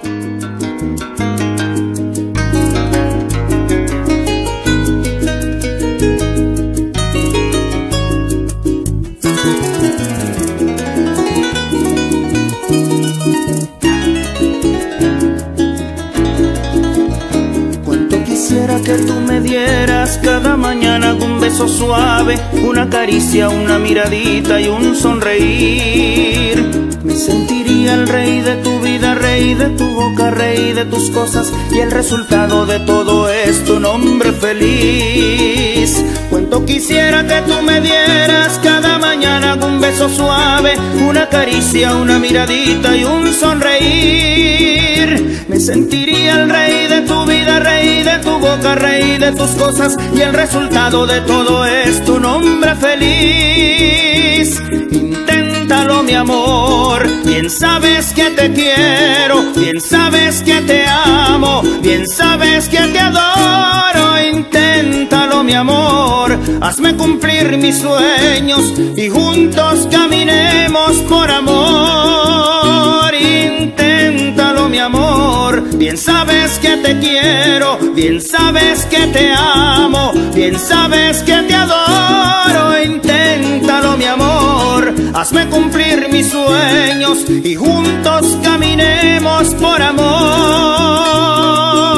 Quisiera que tú me dieras cada mañana un beso suave, una caricia, una miradita y un sonreír. Me sentiría el rey de tu vida, rey de tu boca, rey de tus cosas, y el resultado de todo es un hombre feliz. Cuánto quisiera que tú me dieras cada mañana un beso suave, una caricia, una miradita y un sonreír. Me sentiría el rey de tu vida, rey de tu boca, rey de tus cosas, y el resultado de todo es tu nombre feliz. Inténtalo, mi amor, bien sabes que te quiero, bien sabes que te amo, bien sabes que te adoro. Inténtalo, mi amor, hazme cumplir mis sueños y juntos caminemos por amor. Inténtalo, mi amor, bien sabes que te quiero, bien sabes que te amo, bien sabes que te adoro. Inténtalo, mi amor, hazme cumplir mis sueños y juntos caminemos por amor.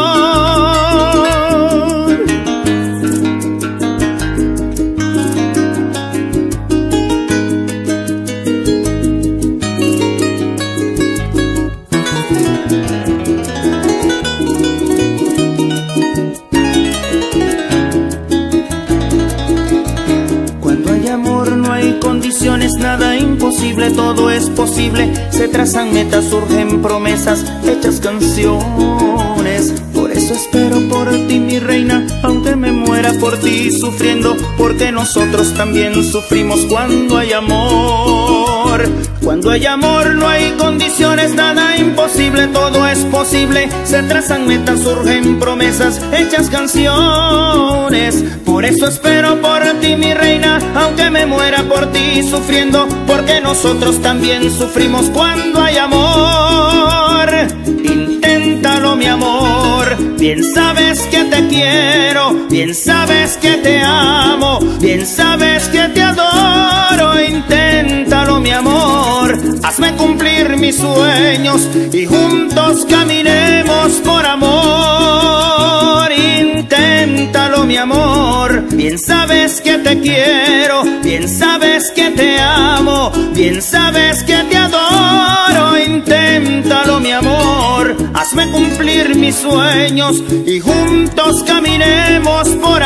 Condiciones, nada imposible, todo es posible. Se trazan metas, surgen promesas, hechas canciones. Por eso espero por ti, mi reina, aunque me muera por ti sufriendo, porque nosotros también sufrimos cuando hay amor. Cuando hay amor no hay condiciones, nada imposible, todo es posible. Se trazan metas, surgen promesas, hechas canciones. Por eso espero por ti, mi reina, aunque me muera por ti sufriendo, porque nosotros también sufrimos cuando hay amor. Inténtalo, mi amor, bien sabes que te quiero, bien sabes que te amo, bien sabes que te adoro. Inténtalo, mi amor, hazme cumplir mis sueños y juntos caminemos por amor. Inténtalo, mi amor, bien sabes que te quiero, bien sabes que te amo, bien sabes que te adoro. Inténtalo, mi amor, hazme cumplir mis sueños y juntos caminemos por